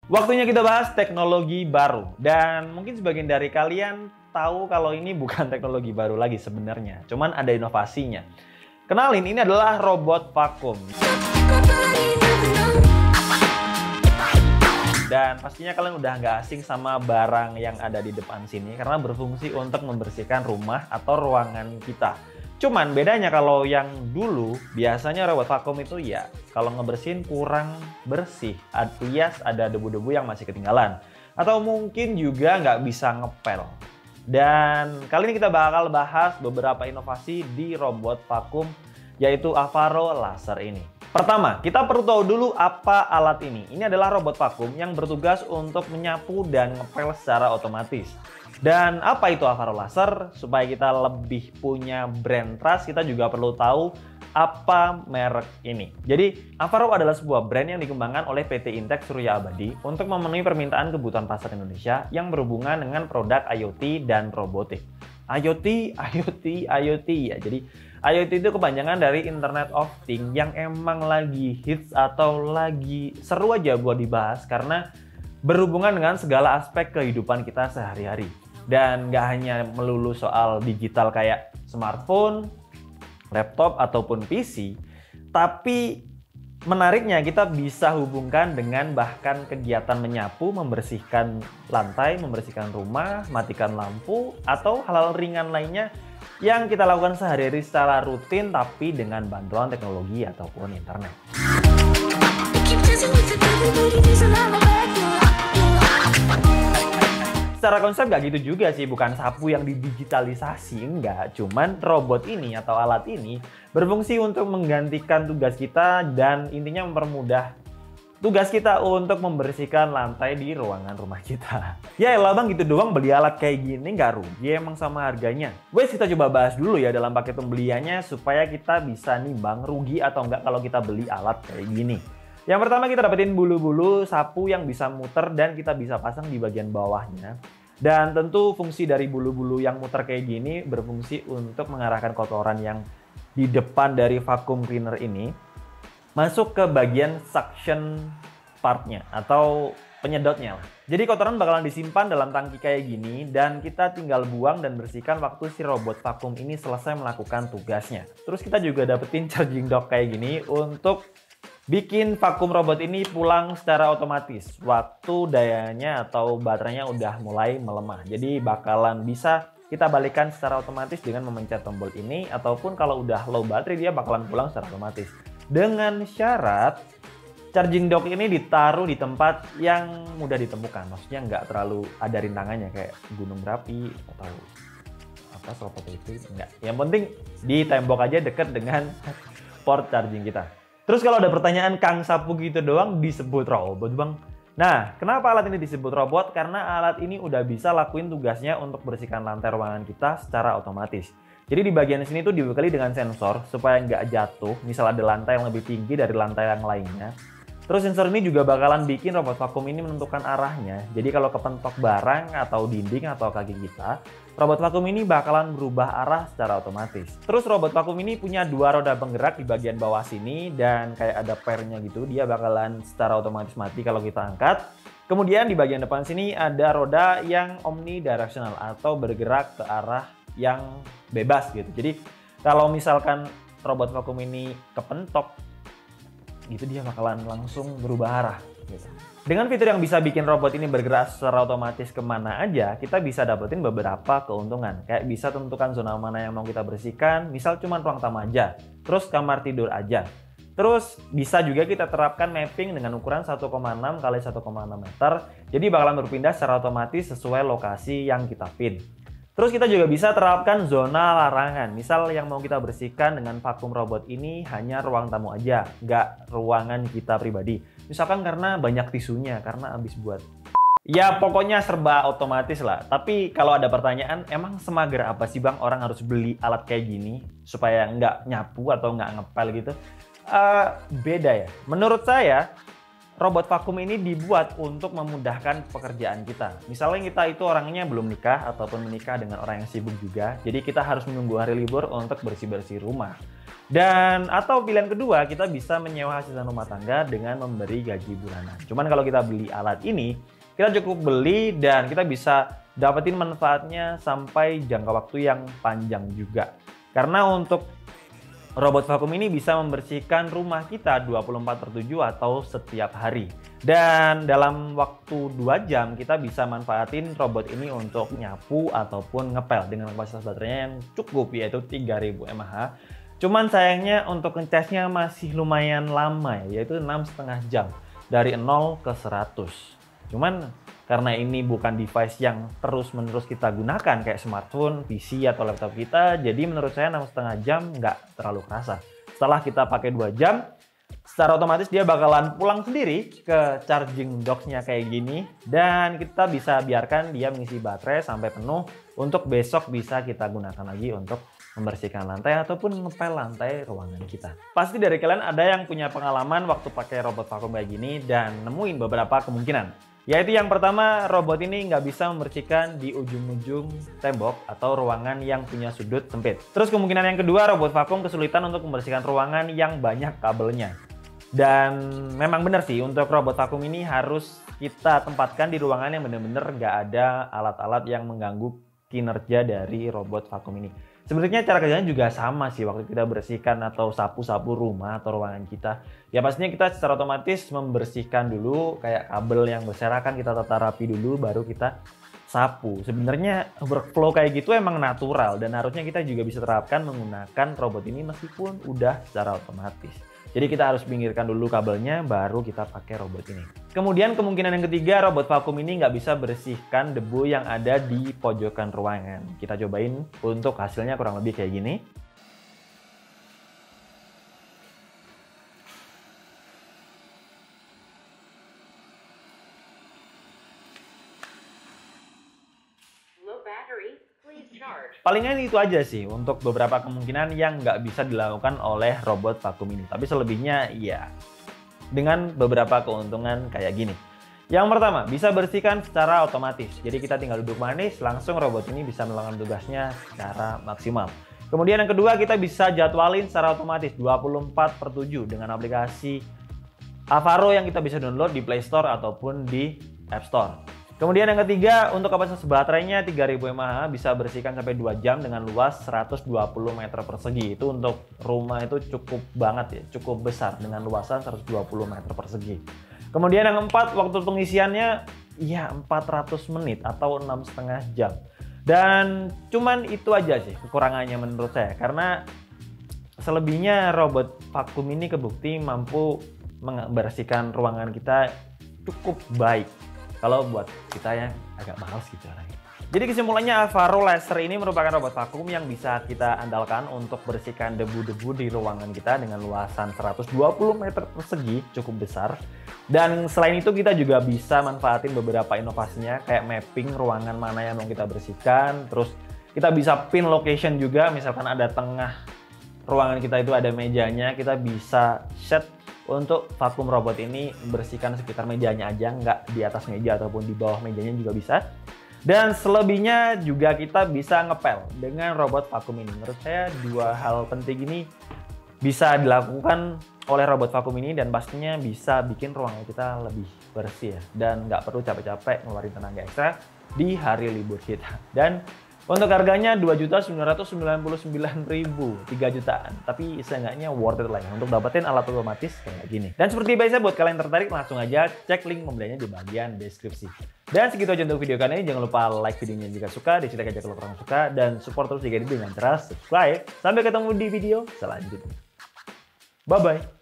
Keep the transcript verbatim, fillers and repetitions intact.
Waktunya kita bahas teknologi baru. Dan mungkin sebagian dari kalian tahu kalau ini bukan teknologi baru lagi sebenarnya. Cuman ada inovasinya. Kenalin, ini adalah robot vakum. Dan pastinya kalian udah nggak asing sama barang yang ada di depan sini. Karena berfungsi untuk membersihkan rumah atau ruangan kita. Cuman bedanya kalau yang dulu biasanya robot vakum itu ya kalau ngebersihin kurang bersih, alias ada debu-debu yang masih ketinggalan atau mungkin juga nggak bisa ngepel. Dan kali ini kita bakal bahas beberapa inovasi di robot vakum yaitu Avaro Laser ini. Pertama, kita perlu tahu dulu apa alat ini. Ini adalah robot vakum yang bertugas untuk menyapu dan ngepel secara otomatis. Dan apa itu Avaro Laser? Supaya kita lebih punya brand trust, kita juga perlu tahu apa merek ini. Jadi, Avaro adalah sebuah brand yang dikembangkan oleh P T Intex Surya Abadi untuk memenuhi permintaan kebutuhan pasar Indonesia yang berhubungan dengan produk IoT dan robotik. IoT, IoT, IoT ya. Jadi, IoT itu kepanjangan dari Internet of Things yang emang lagi hits atau lagi seru aja buat dibahas karena berhubungan dengan segala aspek kehidupan kita sehari-hari. Dan nggak hanya melulu soal digital kayak smartphone, laptop, ataupun P C. Tapi menariknya kita bisa hubungkan dengan bahkan kegiatan menyapu, membersihkan lantai, membersihkan rumah, matikan lampu, atau hal-hal ringan lainnya yang kita lakukan sehari-hari secara rutin tapi dengan bantuan teknologi ataupun internet. Secara konsep nggak gitu juga sih, bukan sapu yang didigitalisasi, enggak. Cuman robot ini atau alat ini berfungsi untuk menggantikan tugas kita dan intinya mempermudah tugas kita untuk membersihkan lantai di ruangan rumah kita. Ya elah bang, gitu doang beli alat kayak gini nggak rugi emang sama harganya? Wes kita coba bahas dulu ya dalam paket pembeliannya supaya kita bisa nimbang rugi atau enggak kalau kita beli alat kayak gini. Yang pertama kita dapetin bulu-bulu sapu yang bisa muter dan kita bisa pasang di bagian bawahnya. Dan tentu fungsi dari bulu-bulu yang muter kayak gini berfungsi untuk mengarahkan kotoran yang di depan dari vacuum cleaner ini masuk ke bagian suction partnya atau penyedotnya lah. Jadi kotoran bakalan disimpan dalam tangki kayak gini dan kita tinggal buang dan bersihkan waktu si robot vakum ini selesai melakukan tugasnya. Terus kita juga dapetin charging dock kayak gini untuk bikin vakum robot ini pulang secara otomatis waktu dayanya atau baterainya udah mulai melemah. Jadi bakalan bisa kita balikan secara otomatis dengan memencet tombol ini, ataupun kalau udah low baterai dia bakalan pulang secara otomatis. Dengan syarat charging dock ini ditaruh di tempat yang mudah ditemukan. Maksudnya nggak terlalu ada rintangannya kayak gunung berapi atau apa seperti itu. Enggak. Yang penting di tembok aja deket dengan port charging kita. Terus kalau ada pertanyaan, Kang sapu gitu doang disebut robot bang? Nah, kenapa alat ini disebut robot? Karena alat ini udah bisa lakuin tugasnya untuk bersihkan lantai ruangan kita secara otomatis. Jadi di bagian sini tuh dibekali dengan sensor supaya nggak jatuh. Misal ada lantai yang lebih tinggi dari lantai yang lainnya. Terus sensor ini juga bakalan bikin robot vakum ini menentukan arahnya. Jadi kalau kepentok barang atau dinding atau kaki kita, robot vakum ini bakalan berubah arah secara otomatis. Terus robot vakum ini punya dua roda penggerak di bagian bawah sini dan kayak ada pernya gitu. Dia bakalan secara otomatis mati kalau kita angkat. Kemudian di bagian depan sini ada roda yang omnidirectional atau bergerak ke arah yang bebas gitu. Jadi kalau misalkan robot vakum ini kepentok, gitu dia bakalan langsung berubah arah gitu. Dengan fitur yang bisa bikin robot ini bergerak secara otomatis kemana aja, kita bisa dapetin beberapa keuntungan. Kayak bisa tentukan zona mana yang mau kita bersihkan, misal cuma ruang tamu aja, terus kamar tidur aja. Terus bisa juga kita terapkan mapping dengan ukuran satu koma enam kali satu koma enam meter, jadi bakalan berpindah secara otomatis sesuai lokasi yang kita pin. Terus kita juga bisa terapkan zona larangan. Misal yang mau kita bersihkan dengan vakum robot ini hanya ruang tamu aja, nggak ruangan kita pribadi. Misalkan karena banyak tisunya, karena habis buat. Ya pokoknya serba otomatis lah. Tapi kalau ada pertanyaan, emang semager apa sih bang orang harus beli alat kayak gini supaya nggak nyapu atau nggak ngepel gitu? Uh, beda ya. Menurut saya, robot vakum ini dibuat untuk memudahkan pekerjaan kita. Misalnya kita itu orangnya belum nikah ataupun menikah dengan orang yang sibuk juga. Jadi kita harus menunggu hari libur untuk bersih-bersih rumah. Dan atau pilihan kedua, kita bisa menyewa asisten rumah tangga dengan memberi gaji bulanan. Cuman kalau kita beli alat ini, kita cukup beli dan kita bisa dapetin manfaatnya sampai jangka waktu yang panjang juga. Karena untuk robot vakum ini bisa membersihkan rumah kita dua puluh empat per tujuh atau setiap hari. Dan dalam waktu dua jam kita bisa manfaatin robot ini untuk nyapu ataupun ngepel dengan kapasitas baterainya yang cukup, yaitu tiga ribu mAh. Cuman sayangnya untuk ngecasnya masih lumayan lama ya, yaitu enam setengah jam dari nol ke seratus. Cuman karena ini bukan device yang terus-menerus kita gunakan kayak smartphone, P C atau laptop kita, jadi menurut saya enam setengah jam nggak terlalu kerasa. Setelah kita pakai dua jam, secara otomatis dia bakalan pulang sendiri ke charging docksnya kayak gini, dan kita bisa biarkan dia mengisi baterai sampai penuh untuk besok bisa kita gunakan lagi untuk membersihkan lantai ataupun ngepel lantai ruangan kita. Pasti dari kalian ada yang punya pengalaman waktu pakai robot vakum kayak gini dan nemuin beberapa kemungkinan. Yaitu yang pertama, robot ini nggak bisa membersihkan di ujung-ujung tembok atau ruangan yang punya sudut sempit. Terus kemungkinan yang kedua, robot vakum kesulitan untuk membersihkan ruangan yang banyak kabelnya. Dan memang benar sih, untuk robot vakum ini harus kita tempatkan di ruangan yang benar-benar nggak ada alat-alat yang mengganggu kinerja dari robot vakum ini. Sebenarnya cara kerjanya juga sama sih waktu kita bersihkan atau sapu-sapu rumah atau ruangan kita. Ya pastinya kita secara otomatis membersihkan dulu kayak kabel yang berserakan, kita tata rapi dulu baru kita sapu. Sebenarnya workflow kayak gitu emang natural dan harusnya kita juga bisa terapkan menggunakan robot ini meskipun udah secara otomatis. Jadi kita harus pinggirkan dulu kabelnya baru kita pakai robot ini. Kemudian kemungkinan yang ketiga, robot vakum ini nggak bisa bersihkan debu yang ada di pojokan ruangan. Kita cobain untuk hasilnya kurang lebih kayak gini. Palingan itu aja sih untuk beberapa kemungkinan yang nggak bisa dilakukan oleh robot vakum ini. Tapi selebihnya ya dengan beberapa keuntungan kayak gini. Yang pertama, bisa bersihkan secara otomatis. Jadi kita tinggal duduk manis, langsung robot ini bisa melakukan tugasnya secara maksimal. Kemudian yang kedua, kita bisa jadwalin secara otomatis dua puluh empat per tujuh dengan aplikasi Avaro yang kita bisa download di Play Store ataupun di App Store. Kemudian yang ketiga, untuk kapasitas baterainya tiga ribu mAh bisa bersihkan sampai dua jam dengan luas seratus dua puluh meter persegi. Itu untuk rumah itu cukup banget ya, cukup besar dengan luasan seratus dua puluh meter persegi. Kemudian yang keempat, waktu pengisiannya ya empat ratus menit atau enam setengah jam. Dan cuman itu aja sih kekurangannya menurut saya, karena selebihnya robot vakum ini kebukti mampu membersihkan ruangan kita cukup baik. Kalau buat kita yang agak males gitu orangnya. Jadi kesimpulannya, Avaro Laser ini merupakan robot vakum yang bisa kita andalkan untuk bersihkan debu-debu di ruangan kita dengan luasan seratus dua puluh meter persegi, cukup besar. Dan selain itu kita juga bisa manfaatin beberapa inovasinya kayak mapping ruangan mana yang mau kita bersihkan. Terus kita bisa pin location juga, misalkan ada tengah ruangan kita itu ada mejanya, kita bisa set untuk vakum robot ini bersihkan sekitar mejanya aja, nggak di atas meja ataupun di bawah mejanya juga bisa. Dan selebihnya juga kita bisa ngepel dengan robot vakum ini. Menurut saya dua hal penting ini bisa dilakukan oleh robot vakum ini dan pastinya bisa bikin ruangan kita lebih bersih ya. Dan nggak perlu capek-capek ngeluarin tenaga ekstra di hari libur kita. Dan untuk harganya dua juta sembilan ratus sembilan puluh sembilan ribu, tiga jutaan. Tapi seenggaknya worth it lah ya untuk dapetin alat otomatis kayak gini. Dan seperti biasa buat kalian tertarik langsung aja cek link pembeliannya di bagian deskripsi. Dan segitu aja untuk video kali ini. Jangan lupa like videonya jika suka, dislike aja kalau kurang suka, dan support terus jika ini dengan cara subscribe. Sampai ketemu di video selanjutnya. Bye bye.